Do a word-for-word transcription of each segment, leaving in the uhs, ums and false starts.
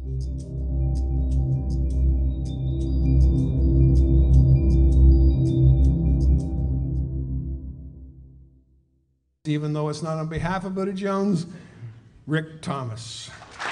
Even though it's not on behalf of Buddha Jones, Ric Thomas.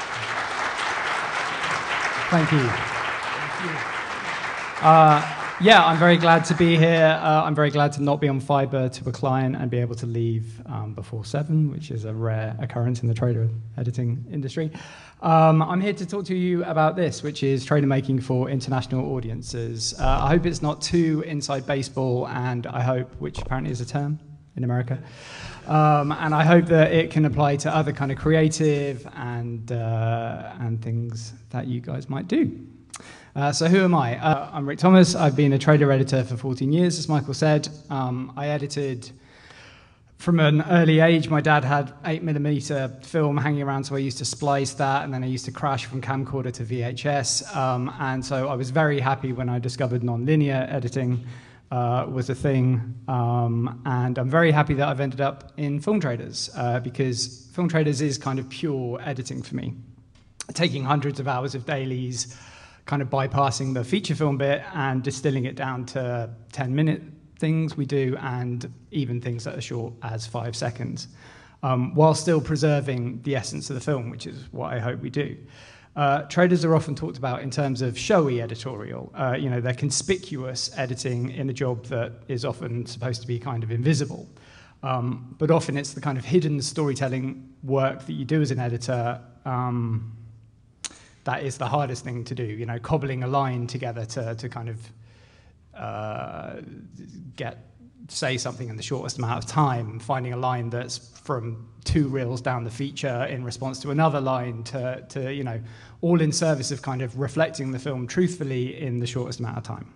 Thank you. Thank you. Uh, yeah, I'm very glad to be here. Uh, I'm very glad to not be on fiber to a client and be able to leave um, before seven, which is a rare occurrence in the trailer editing industry. Um, I'm here to talk to you about this, which is trailer making for international audiences. Uh, I hope it's not too inside baseball, and I hope, which apparently is a term in America, um, and I hope that it can apply to other kind of creative and uh, and things that you guys might do. Uh, so who am I? Uh, I'm Ric Thomas. I've been a trailer editor for fourteen years, as Michael said. Um, I edited from an early age. My dad had eight millimeter film hanging around, so I used to splice that, and then I used to crash from camcorder to V H S. Um, and so I was very happy when I discovered non-linear editing uh, was a thing. Um, and I'm very happy that I've ended up in film traders, uh, because film traders is kind of pure editing for me, taking hundreds of hours of dailies, kind of bypassing the feature film bit and distilling it down to ten minute things we do, and even things that are short as five seconds, um, while still preserving the essence of the film, which is what I hope we do. Uh, traders are often talked about in terms of showy editorial. Uh, you know, they're conspicuous editing in a job that is often supposed to be kind of invisible. Um, but often it's the kind of hidden storytelling work that you do as an editor um, that is the hardest thing to do, you know, cobbling a line together to, to kind of uh, get say something in the shortest amount of time, finding a line that's from two reels down the feature in response to another line to, to you know, all in service of kind of reflecting the film truthfully in the shortest amount of time.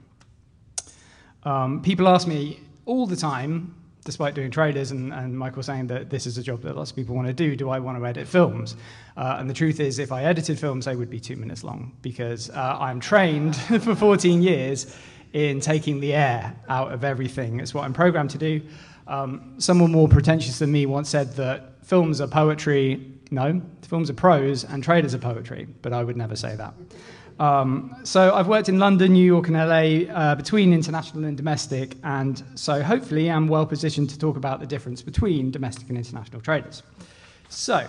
Um, people ask me all the time, despite doing trailers, and, and Michael saying that this is a job that lots of people want to do, do I want to edit films? Uh, and the truth is, if I edited films, they would be two minutes long, because uh, I'm trained for fourteen years in taking the air out of everything. It's what I'm programmed to do. Um, someone more pretentious than me once said that films are poetry. No, films are prose, and trailers are poetry, but I would never say that. Um, so I've worked in London, New York, and L A, uh, between international and domestic, and so hopefully I'm well positioned to talk about the difference between domestic and international traders. So,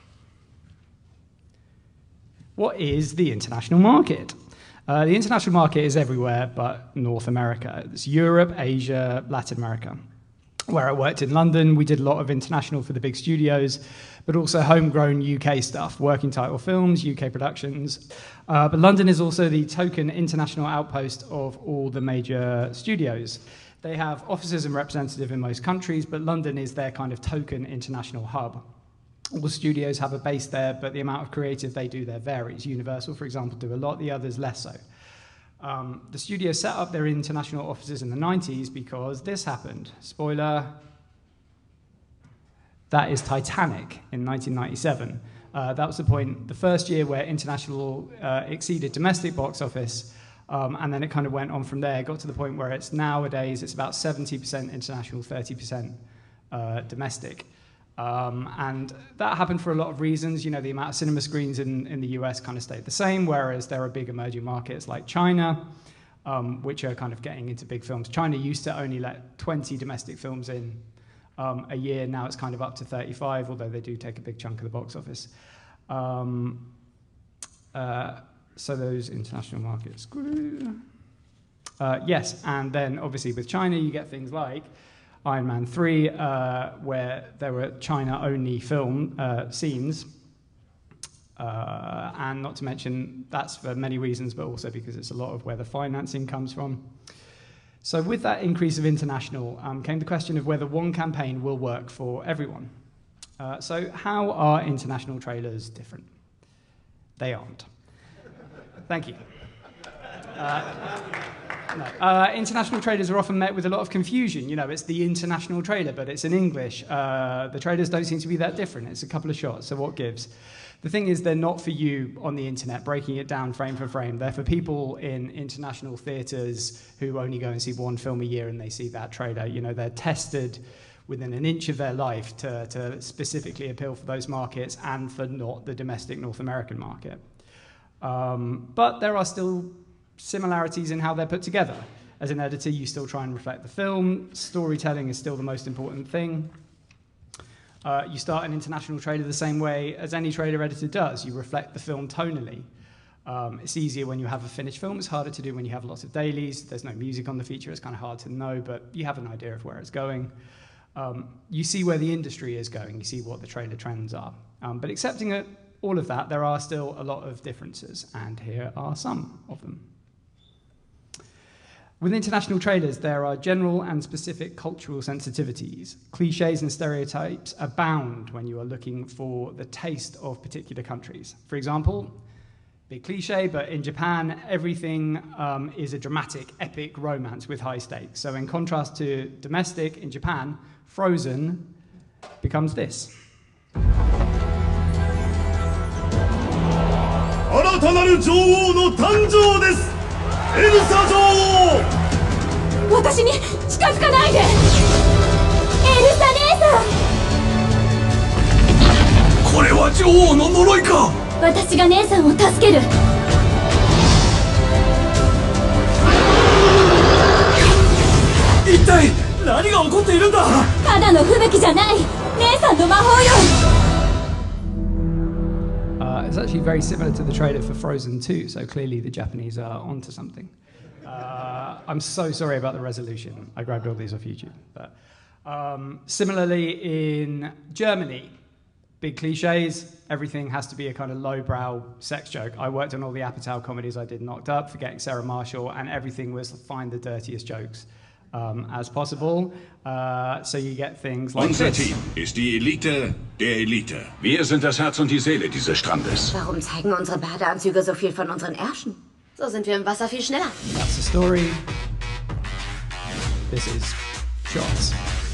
what is the international market? Uh, the international market is everywhere but North America. It's Europe, Asia, Latin America. Where I worked in London, we did a lot of international for the big studios, but also homegrown U K stuff, working title films, U K productions. Uh, but London is also the token international outpost of all the major studios. They have offices and representatives in most countries, but London is their kind of token international hub. All the studios have a base there, but the amount of creative they do there varies. Universal, for example, do a lot, the others less so. Um, the studio set up their international offices in the nineties because this happened. Spoiler, that is Titanic in nineteen ninety-seven. Uh, that was the point, the first year where international uh, exceeded domestic box office, um, and then it kind of went on from there. It got to the point where it's nowadays, it's about seventy percent international, thirty percent uh, domestic. Um, and that happened for a lot of reasons. You know, the amount of cinema screens in, in the U S kind of stayed the same, whereas there are big emerging markets like China, um, which are kind of getting into big films. China used to only let twenty domestic films in um, a year. Now it's kind of up to thirty-five, although they do take a big chunk of the box office. Um, uh, so those international markets. Uh, yes, and then obviously with China, you get things like Iron Man three, uh, where there were China-only film uh, scenes, uh, and not to mention that's for many reasons, but also because it's a lot of where the financing comes from. So with that increase of international um, came the question of whether one campaign will work for everyone. Uh, so how are international trailers different? They aren't. Thank you. Uh, No. Uh, international trailers are often met with a lot of confusion. You know, it's the international trailer, but it's in English. Uh, the trailers don't seem to be that different. It's a couple of shots, so what gives? The thing is, they're not for you on the internet, breaking it down frame for frame. They're for people in international theatres who only go and see one film a year and they see that trailer. You know, they're tested within an inch of their life to, to specifically appeal for those markets and for not the domestic North American market. Um, but there are still similarities in how they're put together. As an editor, you still try and reflect the film. Storytelling is still the most important thing. Uh, you start an international trailer the same way as any trailer editor does. You reflect the film tonally. Um, it's easier when you have a finished film. It's harder to do when you have lots of dailies. There's no music on the feature. It's kind of hard to know, but you have an idea of where it's going. Um, you see where the industry is going. You see what the trailer trends are. Um, but accepting it, all of that, there are still a lot of differences, and here are some of them. With international trailers, there are general and specific cultural sensitivities. Cliches and stereotypes abound when you are looking for the taste of particular countries. For example, big cliche, but in Japan, everything um, is a dramatic, epic romance with high stakes. So in contrast to domestic, in Japan, Frozen becomes this. 新たなる女王の誕生です。エルサ女王。 私に近づかないで。エルサ姉さん。 これは女王の呪いか。 私が姉さんを助ける。 一体何が起こっているんだ。 ただの吹雪じゃない。姉さんの魔法よ。 Uh, it's actually very similar to the trailer for Frozen two, so clearly the Japanese are onto something. Uh, I'm so sorry about the resolution. I grabbed all these off YouTube. But, um, similarly, in Germany, big cliches, everything has to be a kind of lowbrow sex joke. I worked on all the Apatow comedies I did Knocked Up, Forgetting Sarah Marshall, and everything was find the dirtiest jokes um, as possible. Uh, so you get things like Unser this. Team ist die Elite der Elite. Wir sind das Herz und die Seele dieses Strandes. Warum zeigen unsere Badeanzüge so viel von unseren Ärschen? So sind wir im Wasser viel schneller. That's the story. This is shots.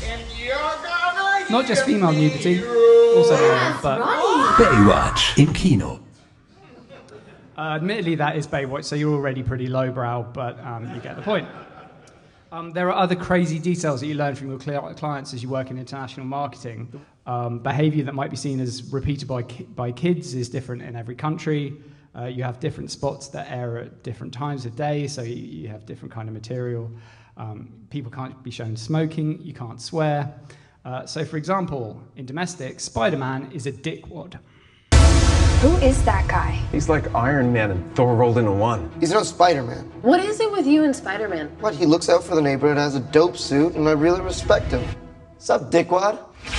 Not just female nudity, also male, but Baywatch im Kino. uh, admittedly that is Baywatch, so you're already pretty lowbrow, but um, you get the point. Um, there are other crazy details that you learn from your cli clients as you work in international marketing. Um, behavior that might be seen as repeated by, ki by kids is different in every country. Uh, you have different spots that air at different times of day, so you, you have different kind of material. Um, people can't be shown smoking, you can't swear. Uh, so for example, in domestic, Spider-Man is a dickwad. Who is that guy? He's like Iron Man and Thor rolled into one. He's no Spider-Man. What is it with you and Spider-Man? What, he looks out for the neighborhood, has a dope suit, and I really respect him. Sup, dickwad?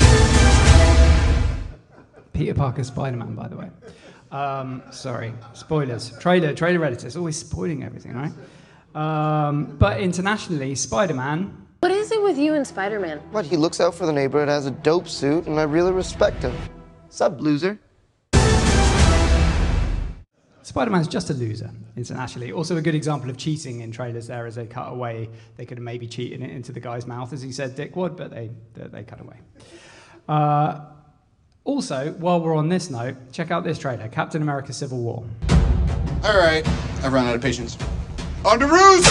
Peter Parker Spider-Man, by the way. Um, sorry, spoilers. Trailer, trailer editors, always spoiling everything, right? Um, but internationally, Spider-Man. What is it with you and Spider-Man? What, he looks out for the neighborhood, has a dope suit, and I really respect him. Sup, loser? Spider-Man's just a loser, internationally. Also a good example of cheating in trailers there as they cut away. They could have maybe cheated it into the guy's mouth, as he said, dickwad, but they, they, they cut away. Uh, also, while we're on this note, check out this trailer, Captain America Civil War. All right, I've run out of patience. On to ruse!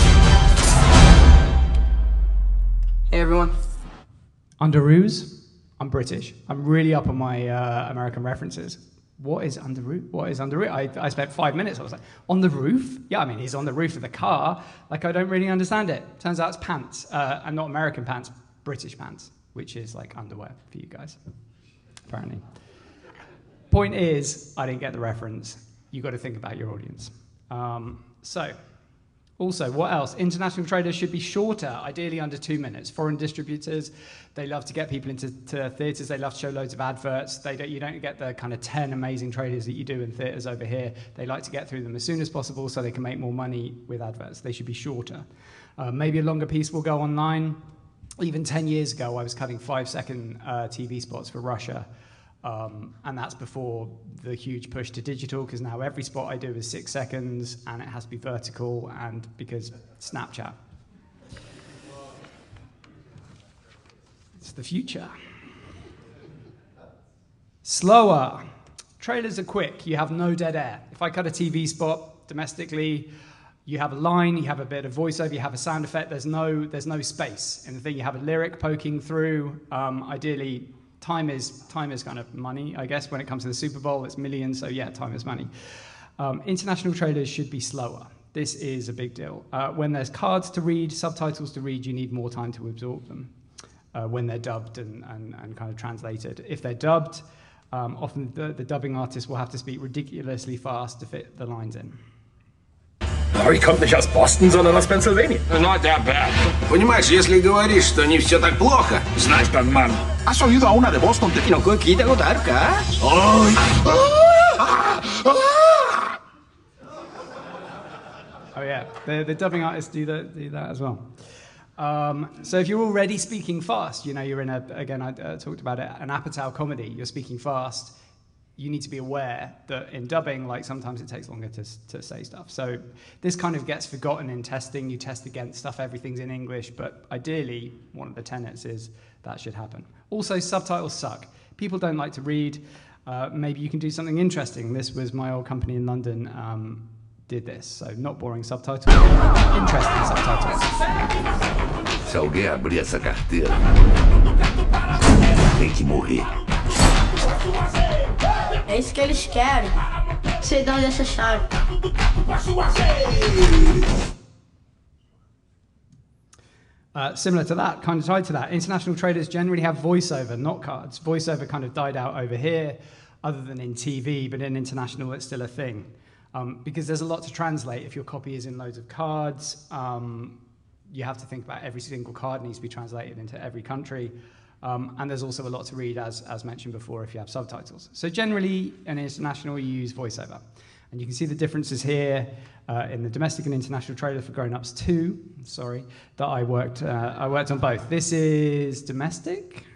Hey, everyone. Underoos? I'm British. I'm really up on my uh, American references. What is under roof? What is under roof? I, I spent five minutes. I was like, on the roof? Yeah, I mean, he's on the roof of the car. Like, I don't really understand it. Turns out it's pants, uh, and not American pants, British pants, which is like underwear for you guys, apparently. Point is, I didn't get the reference. You got to think about your audience. Um, so, also, what else? International trailers should be shorter, ideally under two minutes. Foreign distributors, they love to get people into to theatres. They love to show loads of adverts. They don't, you don't get the kind of ten amazing trailers that you do in theatres over here. They like to get through them as soon as possible so they can make more money with adverts. They should be shorter. Uh, maybe a longer piece will go online. Even ten years ago, I was cutting five-second uh, T V spots for Russia. Um, and that's before the huge push to digital, because now every spot I do is six seconds and it has to be vertical, and because Snapchat. It's the future. Slower. Trailers are quick. You have no dead air. If I cut a T V spot domestically, you have a line, you have a bit of voiceover, you have a sound effect. There's no, there's no space in the thing. You have a lyric poking through. Um, ideally, Time is, time is kind of money, I guess. When it comes to the Super Bowl, it's millions, so yeah, time is money. Um, international trailers should be slower. This is a big deal. Uh, when there's cards to read, subtitles to read, you need more time to absorb them uh, when they're dubbed and, and, and kind of translated. If they're dubbed, um, often the, the dubbing artist will have to speak ridiculously fast to fit the lines in. Oh, ich komme nicht aus Boston, sondern aus Pennsylvania. Not that bad. Понимаешь, если говоришь, что не все так плохо, значит, man. ¿Has oído a una de Boston? No, quita contar, ¿qué? Oh yeah, the, the dubbing artists do that, do that as well. Um, so if you're already speaking fast, you know, you're in a, again, I uh, talked about it, an Apatow comedy, you're speaking fast, you need to be aware that in dubbing, like sometimes it takes longer to, to say stuff. So this kind of gets forgotten in testing. You test against stuff, everything's in English, but ideally, one of the tenets is that should happen. Also, subtitles suck. People don't like to read. Uh, maybe you can do something interesting. This was my old company in London um, did this. So not boring subtitles, interesting subtitles. Se alguém abrir essa carteira, tem que morrer. É isso que eles querem. Sei de onde essa chave. Uh, similar to that, kind of tied to that, international traders generally have voiceover, not cards. Voiceover kind of died out over here, other than in T V, but in international it's still a thing. Um, because there's a lot to translate. If your copy is in loads of cards, um, you have to think about every single card needs to be translated into every country. Um, and there's also a lot to read, as, as mentioned before, if you have subtitles. So generally, in international, you use voiceover. And you can see the differences here uh, in the domestic and international trailer for grown-ups too. Sorry, that I worked, uh, I worked on both. This is domestic.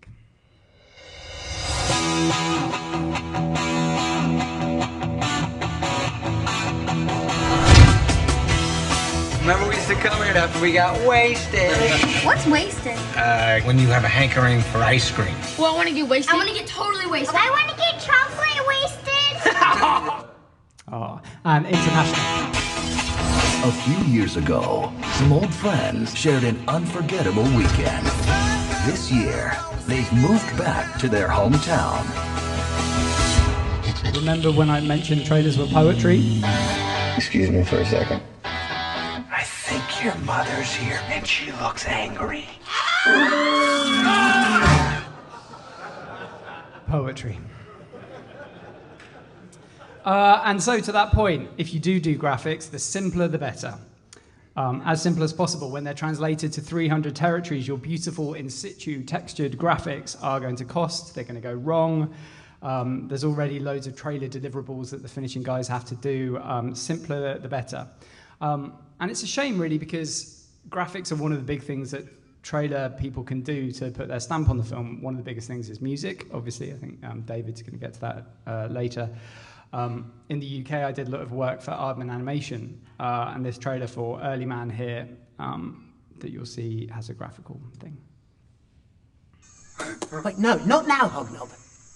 Remember we used to come here after we got wasted. What's wasted? Uh, when you have a hankering for ice cream. Well, I want to get wasted. I want to get totally wasted. I want to get chocolate wasted. Oh, and international. A few years ago, some old friends shared an unforgettable weekend. This year, they've moved back to their hometown. Remember when I mentioned trailers were poetry? Excuse me for a second. I think your mother's here and she looks angry. Poetry. Uh, and so to that point, if you do do graphics, the simpler the better. Um, as simple as possible. When they're translated to three hundred territories, your beautiful in situ textured graphics are going to cost, they're going to go wrong. Um, there's already loads of trailer deliverables that the finishing guys have to do. Um, simpler the better. Um, and it's a shame really, because graphics are one of the big things that trailer people can do to put their stamp on the film. One of the biggest things is music. Obviously, I think um, David's going to get to that uh, later. Um, in the U K, I did a lot of work for Aardman Animation, uh, and this trailer for Early Man here um, that you'll see has a graphical thing. Wait, no, not now, Hobnob.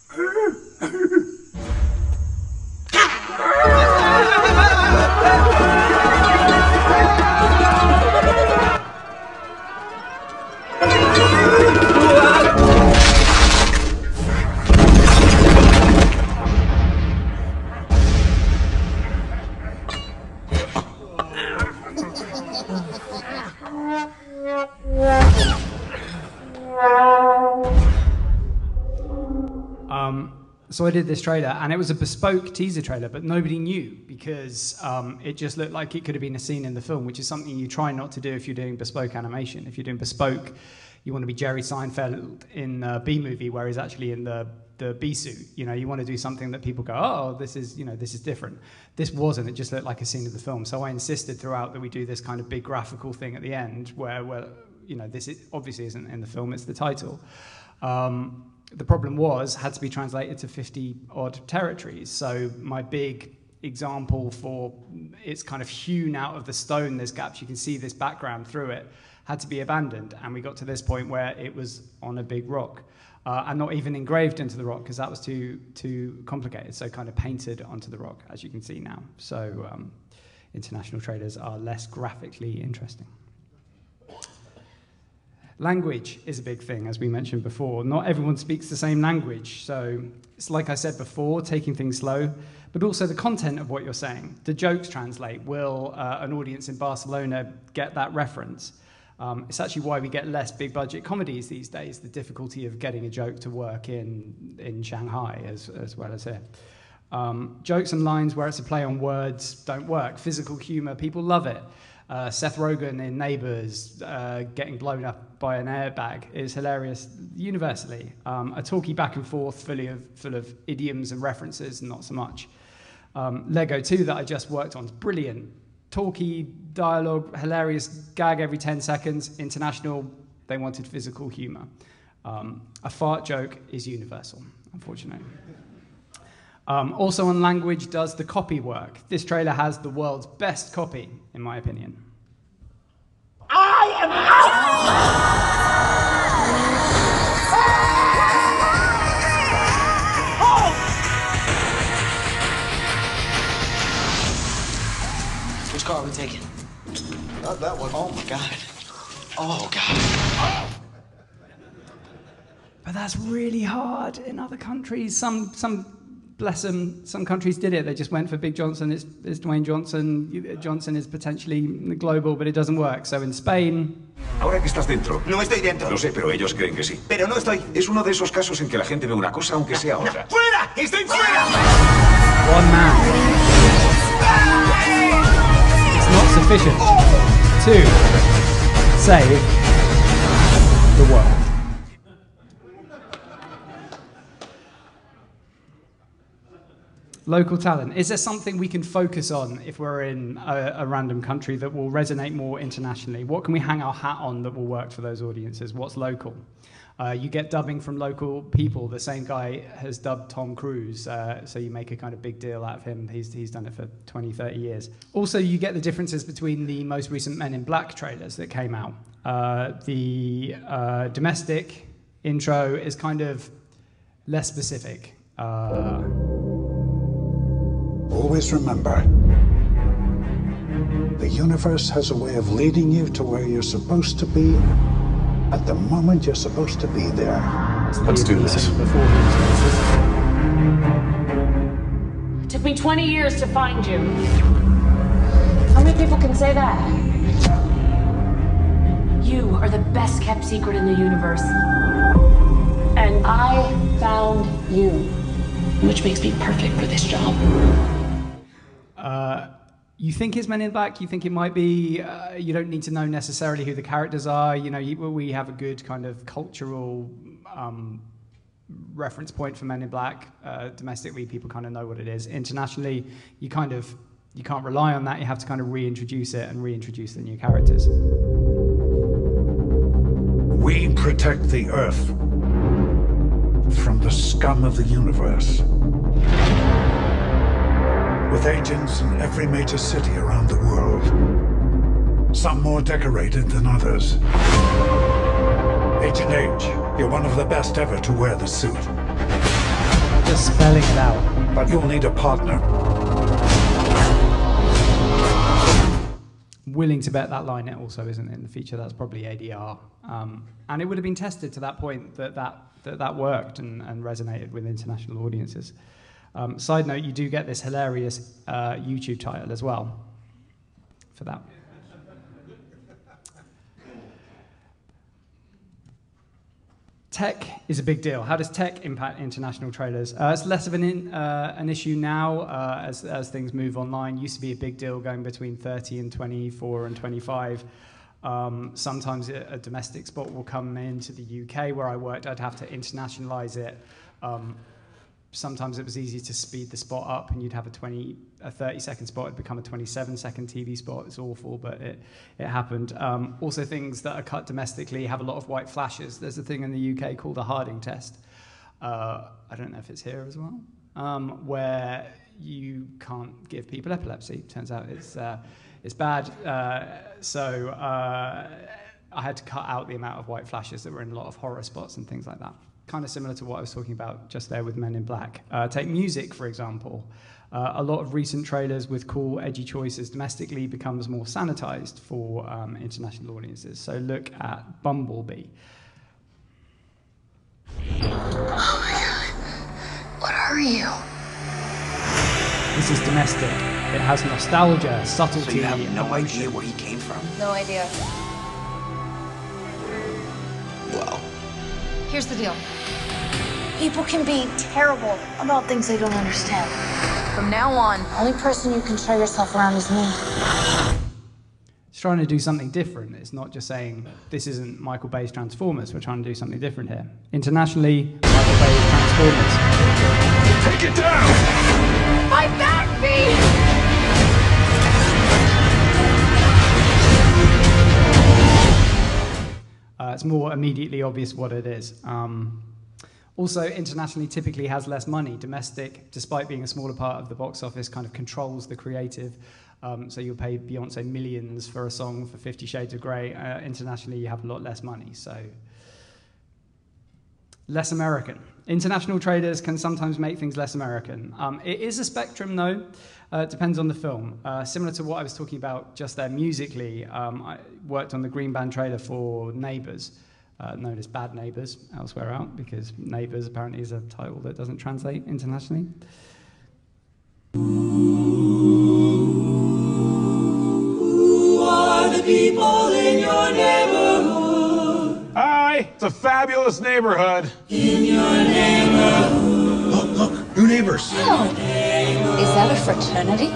Um, so I did this trailer, and it was a bespoke teaser trailer, but nobody knew, because um, it just looked like it could have been a scene in the film, which is something you try not to do if you're doing bespoke animation. If you're doing bespoke, you want to be Jerry Seinfeld in a B-movie, where he's actually in the, the B-suit. You know, you want to do something that people go, oh, this is, you know, this is different. This wasn't. It just looked like a scene of the film. So I insisted throughout that we do this kind of big graphical thing at the end, where, where you know, this is, obviously isn't in the film, it's the title. Um, The problem was, had to be translated to fifty odd territories. So my big example for it's kind of hewn out of the stone, there's gaps, you can see this background through it, had to be abandoned. And we got to this point where it was on a big rock. Uh, and not even engraved into the rock, because that was too, too complicated. So kind of painted onto the rock, as you can see now. So um, international trailers are less graphically interesting. Language is a big thing, as we mentioned before. Not everyone speaks the same language, so it's like I said before, taking things slow, but also the content of what you're saying. Do jokes translate? Will uh, an audience in Barcelona get that reference? Um, it's actually why we get less big-budget comedies these days, the difficulty of getting a joke to work in, in Shanghai as, as well as here. Um, jokes and lines where it's a play on words don't work. Physical humor, people love it. Uh, Seth Rogen in Neighbours uh, getting blown up by an airbag is hilarious universally. Um, a talky back and forth fully of, full of idioms and references, not so much. Um, Lego two that I just worked on is brilliant. Talky, dialogue, hilarious, gag every ten seconds. International, they wanted physical humour. Um, a fart joke is universal, unfortunately. Um, also on language, does the copy work? This trailer has the world's best copy, in my opinion. I am Which car are we taking? Not that one. Oh my God. Oh God. But that's really hard in other countries. Some, some, bless them, some countries did it. They just went for Big Johnson. It's, it's Dwayne Johnson. Johnson is potentially global, but it doesn't work. So in Spain... Ahora que estás dentro. No estoy dentro. Lo sé, pero ellos creen que sí. Pero no estoy. Es uno de esos casos en que la gente ve una cosa aunque sea otra. ¡Fuera! ¡Estoy fuera! One man. It's not sufficient to save the world. Local talent. Is there something we can focus on if we're in a, a random country that will resonate more internationally? What can we hang our hat on that will work for those audiences? What's local? Uh, you get dubbing from local people. The same guy has dubbed Tom Cruise, uh, so you make a kind of big deal out of him. He's, he's done it for twenty, thirty years. Also, you get the differences between the most recent Men in Black trailers that came out. Uh, the uh, domestic intro is kind of less specific. Uh, Always remember, the universe has a way of leading you to where you're supposed to be at the moment you're supposed to be there. Let's do this. It took me twenty years to find you. How many people can say that? You are the best kept secret in the universe. And I found you, which makes me perfect for this job. Uh, you think it's Men in Black, you think it might be, uh, you don't need to know necessarily who the characters are. You know, you, we have a good kind of cultural um, reference point for Men in Black. Uh, domestically, people kind of know what it is. Internationally, you kind of, you can't rely on that. You have to kind of reintroduce it and reintroduce the new characters. We protect the Earth from the scum of the universe. With agents in every major city around the world. Some more decorated than others. Agent H, you're one of the best ever to wear the suit. Just spelling it out. But you'll need a partner. Willing to bet that line it also isn't in the feature. That's probably A D R. Um, and it would have been tested to that point that that, that, that worked and, and resonated with international audiences. Um, side note, you do get this hilarious uh, YouTube title as well for that. Tech is a big deal. How does tech impact international trailers? Uh, it's less of an, in, uh, an issue now uh, as, as things move online. Used to be a big deal going between thirty and twenty-four and twenty-five. Um, sometimes a, a domestic spot will come into the U K where I worked. I'd have to internationalize it. Um, Sometimes it was easy to speed the spot up and you'd have a twenty, a thirty second spot, it'd become a twenty-seven second T V spot. It's awful, but it, it happened. Um, also things that are cut domestically have a lot of white flashes. There's a thing in the U K called the Harding test. Uh, I don't know if it's here as well, um, where you can't give people epilepsy. Turns out it's, uh, it's bad. Uh, so uh, I had to cut out the amount of white flashes that were in a lot of horror spots and things like that. Kind of similar to what I was talking about just there with Men in Black. Uh, take music, for example. Uh, a lot of recent trailers with cool, edgy choices domestically becomes more sanitized for um, international audiences. So look at Bumblebee. Oh my god. What are you? This is domestic. It has nostalgia, subtlety. So you have no emotion. idea where he came from? No idea. Well, Here's the deal. People can be terrible about things they don't understand. From now on, the only person you can show yourself around is me. It's trying to do something different. It's not just saying, this isn't Michael Bay's Transformers. We're trying to do something different here. Internationally, Michael Bay's Transformers. Take it down! My back beat! Uh, it's more immediately obvious what it is. Um, also, internationally typically has less money. Domestic, despite being a smaller part of the box office, kind of controls the creative. Um, so you'll pay Beyonce millions for a song for Fifty Shades of Grey. Uh, internationally, you have a lot less money. So less American. International traders can sometimes make things less American. Um, it is a spectrum, though. Uh, it depends on the film. Uh, similar to what I was talking about just there musically, um, I worked on the Green Band trailer for Neighbours, uh, known as Bad Neighbours elsewhere out, because Neighbours apparently is a title that doesn't translate internationally. Who are the people in your neighborhood? Hi, it's a fabulous neighborhood. In your neighborhood. Look, look, new neighbors. Oh. Is that a fraternity?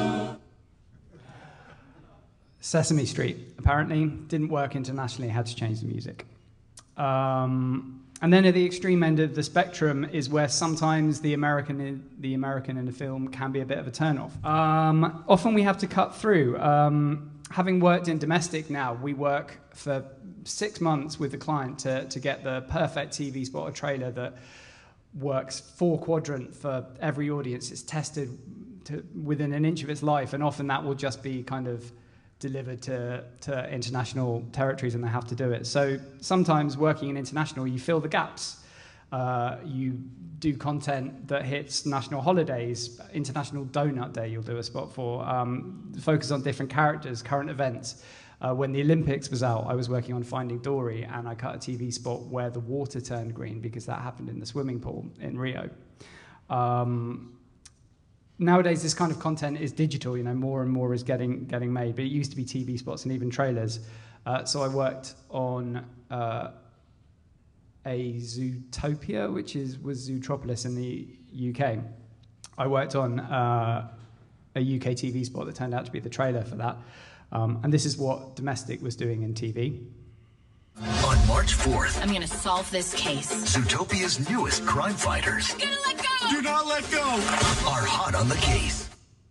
Sesame Street, apparently, didn't work internationally, had to change the music. Um, and then at the extreme end of the spectrum is where sometimes the American in, the American in the film can be a bit of a turn-off. Um, often we have to cut through. Um, having worked in domestic now, we work for six months with the client to, to get the perfect T V spot or trailer that works four quadrant for every audience. It's tested to, within an inch of its life, and often that will just be kind of delivered to, to international territories, and they have to do it. So sometimes working in international, you fill the gaps. Uh, you do content that hits national holidays, International Donut Day you'll do a spot for, um, focus on different characters, current events. Uh, when the Olympics was out, I was working on Finding Dory, and I cut a T V spot where the water turned green because that happened in the swimming pool in Rio. Um, nowadays, this kind of content is digital. You know, more and more is getting getting made. But it used to be T V spots and even trailers. Uh, so I worked on uh, a Zootopia, which is was Zootropolis in the U K. I worked on uh, a U K T V spot that turned out to be the trailer for that. Um, and this is what domestic was doing in T V. On March fourth, I'm gonna solve this case. Zootopia's newest crime fighters I'm gonna let go! Do not let go! are hot on the case.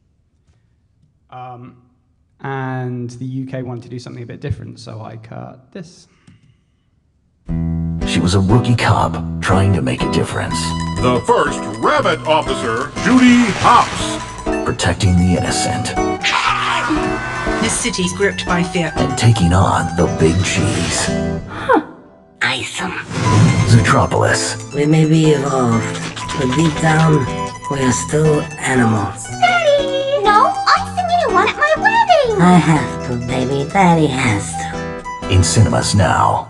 Um, and the U K wanted to do something a bit different, so I cut this. She was a rookie cop trying to make a difference. The first rabbit officer, Judy Hopps. Protecting the innocent. This city's gripped by fear. And taking on the big cheese. Huh. Awesome. Zootropolis. We may be evolved, but deep down, we are still animals. Daddy! No, I'm singing one at my wedding! I have to, baby. Daddy has to. In cinemas now.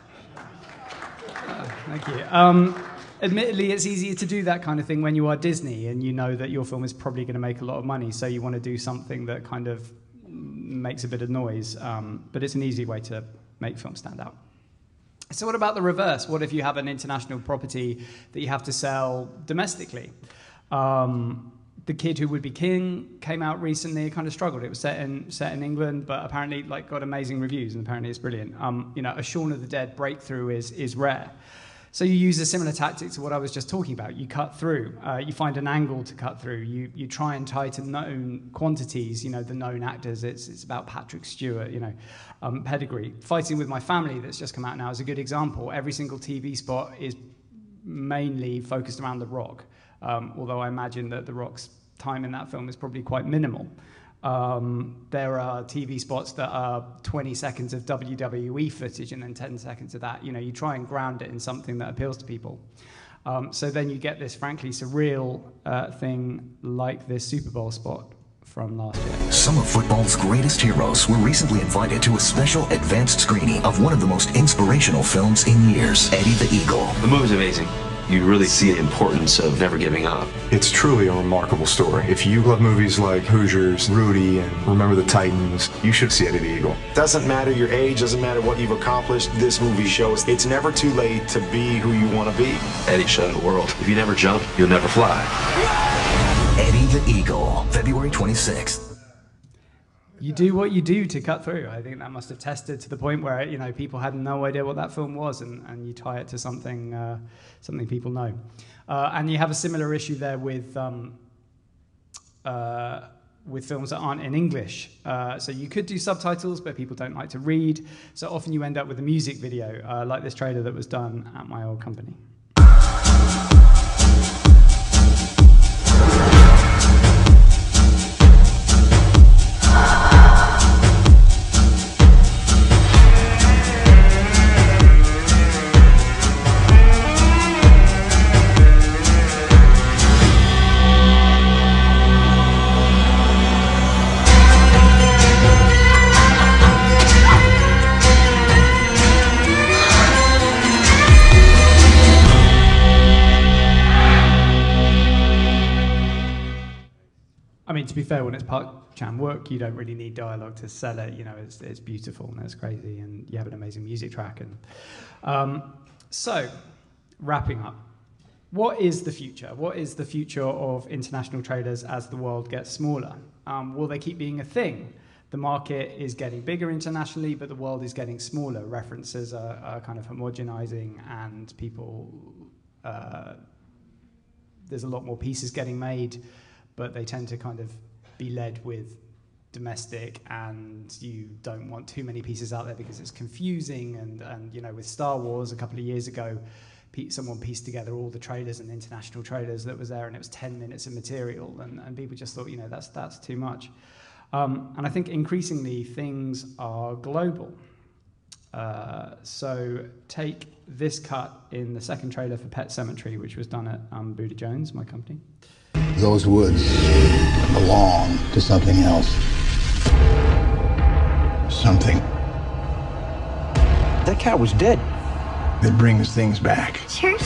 Uh, thank you. Um, admittedly, it's easier to do that kind of thing when you are Disney and you know that your film is probably going to make a lot of money, so you want to do something that kind of makes a bit of noise, um, but it's an easy way to make films stand out. So what about the reverse? What if you have an international property that you have to sell domestically? Um, The Kid Who Would Be King came out recently. It kind of struggled. It was set in set in England, but apparently like got amazing reviews, and apparently it's brilliant. Um, you know, a Shaun of the Dead breakthrough is is rare. So you use a similar tactic to what I was just talking about. You cut through. Uh, you find an angle to cut through. You you try and tie to known quantities. You know, the known actors. It's it's about Patrick Stewart. You know, um, pedigree. Fighting with My Family that's just come out now is a good example. Every single T V spot is mainly focused around The Rock. Um, although I imagine that The Rock's time in that film is probably quite minimal. Um, there are T V spots that are twenty seconds of W W E footage and then ten seconds of that. You know, you try and ground it in something that appeals to people. Um, so then you get this frankly surreal uh, thing like this Super Bowl spot from last year. Some of football's greatest heroes were recently invited to a special advanced screening of one of the most inspirational films in years, Eddie the Eagle. The movie's amazing. You really see the importance of never giving up. It's truly a remarkable story. If you love movies like Hoosiers, Rudy, and Remember the Titans, you should see Eddie the Eagle. Doesn't matter your age, doesn't matter what you've accomplished, this movie shows it's never too late to be who you want to be. Eddie showed the world. If you never jump, you'll never fly. Eddie the Eagle, February twenty-sixth. You do what you do to cut through. I think that must have tested to the point where, you know, people had no idea what that film was, and, and you tie it to something uh, something people know. Uh, and you have a similar issue there with um, uh, with films that aren't in English. Uh, so you could do subtitles, but people don't like to read. So often you end up with a music video, uh, like this trailer that was done at my old company. To be fair, when it's Park Chan-wook, you don't really need dialogue to sell it. You know, it's it's beautiful and it's crazy, and you have an amazing music track. And um, so, wrapping up, what is the future? What is the future of international trailers as the world gets smaller? Um, will they keep being a thing? The market is getting bigger internationally, but the world is getting smaller. References are, are kind of homogenizing, and people uh, there's a lot more pieces getting made, but they tend to kind of be led with domestic, and you don't want too many pieces out there because it's confusing. And, and you know, with Star Wars a couple of years ago, someone pieced together all the trailers and international trailers that was there, and it was ten minutes of material, and, and people just thought, you know, that's, that's too much. Um, and I think increasingly things are global. Uh, so take this cut in the second trailer for Pet Sematary, which was done at um, Buda Jones, my company. Those woods belong to something else. Something. That cat was dead. That brings things back. Church?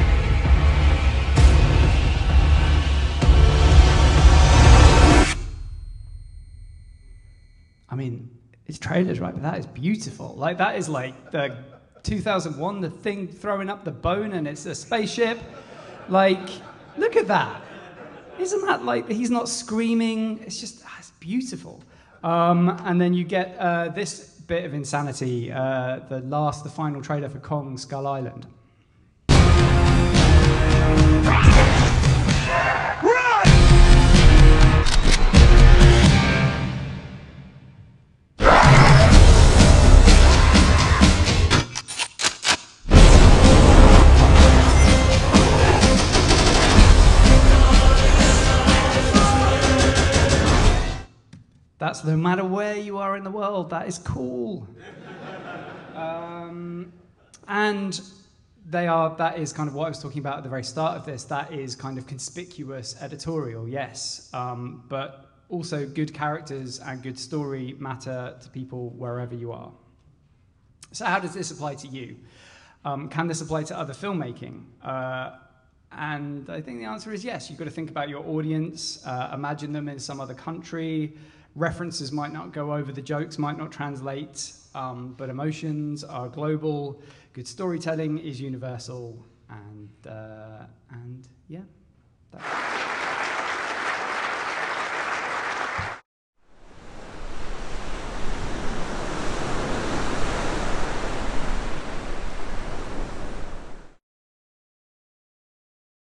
I mean, it's trailers, right? But that is beautiful. Like, that is like the two thousand one, the thing throwing up the bone, and it's a spaceship. Like, look at that. Isn't that like, he's not screaming, it's just, it's beautiful. Um, and then you get uh, this bit of insanity, uh, the last, the final trailer for Kong Skull Island. That's no matter where you are in the world, that is cool. um, and they are, that is kind of what I was talking about at the very start of this, that is kind of conspicuous editorial, yes, um, but also good characters and good story matter to people wherever you are. So how does this apply to you? Um, can this apply to other filmmaking? Uh, and I think the answer is yes. You've got to think about your audience, uh, imagine them in some other country. References might not go over, the jokes might not translate, um, but emotions are global. Good storytelling is universal, and uh, and yeah. That's